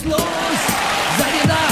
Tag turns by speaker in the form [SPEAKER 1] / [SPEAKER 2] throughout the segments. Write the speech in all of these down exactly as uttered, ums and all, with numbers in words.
[SPEAKER 1] geht's los. Seid ihr da?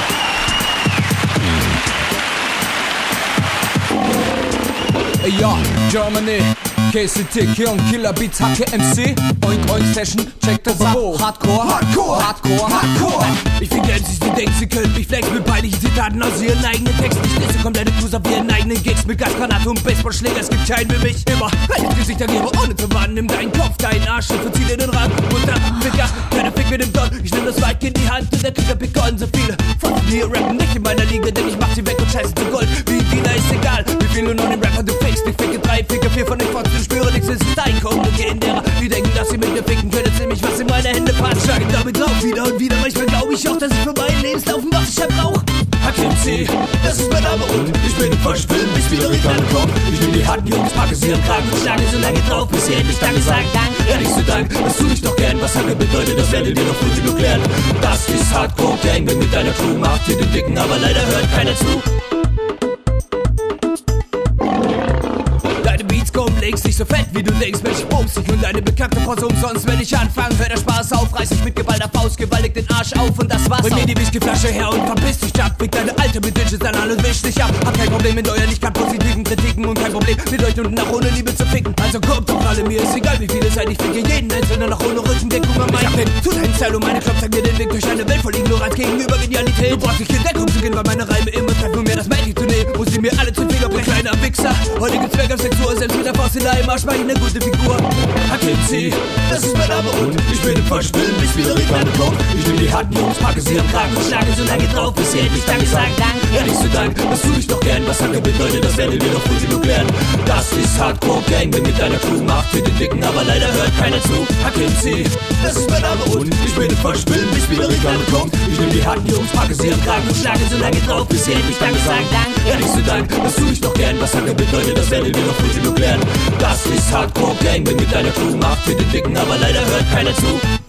[SPEAKER 2] Ja, Germany, K C T, Keon, Killer Beats, Hacke, M C, Oink Oink Session, check das ab. Hardcore, Hardcore, Hardcore, Hardcore.
[SPEAKER 1] Ich finde M Cs, die denken, sie können mich flexen mit peinlichen Zitaten aus ihren eigenen Texten. Ich lese komplette Crews auf ihren eigenen Gigs mit Gasgranate und Baseballschläger. Es gibt keinen für mich. Immer ein Gesichter gebe, ohne zu warnen. Nimm deinen Kopf, deinen Arsch und verzieh dir den Rand. Und dann, Ficker, keiner Fick mit dem Don. Ich nehm das Weig in die Hand und der Krieger Pickon. So viele von mir rappen nicht in meiner Liga, denn ich mach sie weg und scheiße zu Gold. Wie Dealer ist egal, wie viel du noch den Rapper du fickst. Ich ficke drei, ficke vier von den Fotzen, ich spüre nichts, es ist dein Code. Und in derer, die denken, dass sie mit mir ficken können, ziemlich was in meine Hände passt. Schlage damit drauf, wieder und wieder. Manchmal glaube ich auch, dass ich für meinen Lebenslauf was ich brauch.
[SPEAKER 3] H K M C, das ist mein Name und ich bin im falschen Film, ich spiele Ricardo Koch. Ich nehm die harten Jungs, packe sie am Kragen und schlage so lange drauf, bis sie endlich Danke sagen. Ja, nicht so Dank, das tu ich doch gern. Was Hacke bedeutet, das werdet ihr noch früh genug lernen. Das ist Hardcore Gang, wenn mit deiner Crew macht ihr den Dicken, aber leider hört keiner zu.
[SPEAKER 1] Komm, legst nicht so fett, wie du denkst, Mensch, ich bums dich und deine bekannte Pause umsonst, wenn ich anfange, hört der Spaß auf, reiß ich mit geballter Faust gewaltig den Arsch auf und das war's. Bring mir die Whiskyflasche her und verpiss dich, ab, fick deine Alte mit Digits an und wisch dich ab. Hab kein Problem mit euren nicht ganz positiven Kritiken und kein Problem mit euch unten nach ohne Liebe zu ficken. Also kommt doch alle, mir ist egal, wie viele seid, ich ficke jeden Einzelnen noch ohne Rückendeckung am meinen hin. Tu deinen Style und meine Club, zeig mir den Weg durch eine Welt voll Ignoranz gegenüber Genialität. Du brauchst nicht in Deckung zu gehen, weil meine Reime immer treffen, um mir das Mädchen zu nehmen. Muss sie mir alle zum Finger bringen, kleiner Wichser. Heute gibt's Werk auf Sexuur, selbst mit der Faust in deinem Arsch mach ich eine gute Figur.
[SPEAKER 3] H K M C, das ist mein Name und ich bin im falschen Film, ich spiele Ricardo Koch. Ich nehm die harten Jungs, packe sie am Kragen und schlage so lange drauf, bis sie endlich Danke sagen. Ja, nicht so Dank, das tu ich doch gern. Was Hacke bedeutet, das werdet ihr noch früh genug lernen. Das ist Hardcore Gang, wenn mit deiner Crew macht ihr den Dicken, aber leider hört keiner zu. H K M C, das ist mein Name und ich bin im falschen Film, ich spiele Ricardo Koch. Ich nehm die harten Jungs, packe sie am Kragen und schlage so lange drauf, bis sie endlich Danke sagen. Ja, nicht so Dank, das tu ich doch gern. Was Hacke bedeutet, das werdet ihr noch früh genug lernen. Das ist Hardcore Gang, wenn mit deiner Crew macht ihr den Dicken, aber leider hört keiner zu.